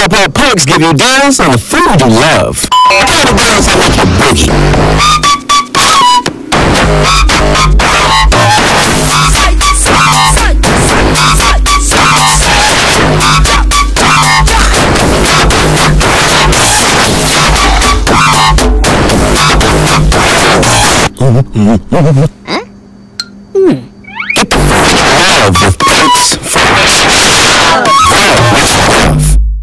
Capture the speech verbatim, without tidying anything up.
Pop Up Perks give you deals on the food you love. What kind of deals that make you boogie? Hmm?